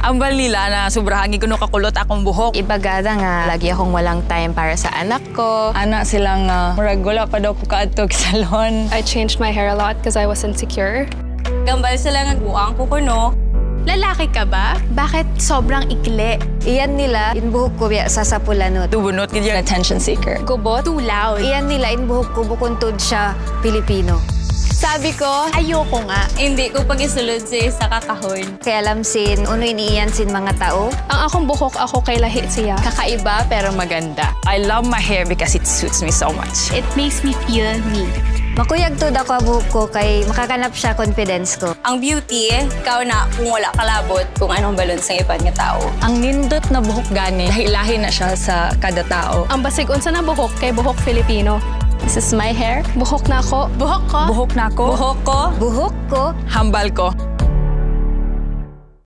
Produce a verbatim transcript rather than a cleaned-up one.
Ambal nila na sobrahan ko no kakulot akong buhok. Ibagada nga, lagi akong walang time para sa anak ko. Anak silang uh, murag wala pa daw ko kaadtog salon. I changed my hair a lot because I was insecure. Gambal sila nga buang ko kuno. Lalaki ka ba? Bakit sobrang ikli? Iyan nila, inbuhok ko biya sa sapulanot. Tubunot ka dyan. Attention seeker. Kubot? Too loud. Iyan nila, inbuhok ko bukuntod siya Filipino. Sabi ko, ayoko nga. Hindi ko pag-isulod sa isa kakahon. Kaya alam sin, uno iniiyan sin mga tao. Ang akong buhok ako kay lahi siya. Kakaiba pero maganda. I love my hair because it suits me so much. It makes me feel me. Makuyag to ako buhok ko kay makakanap siya confidence ko. Ang beauty, ikaw na kung wala kalabot kung anong balon sa iban nga tao. Ang nindot na buhok gani, lahi-lahi na siya sa kada tao. Ang basig unsa na buhok kay buhok Filipino. This is my hair. Buhok na ako. Buhok ko. Buhok na ko. Buhok ko. Buhok ko. Hambal ko.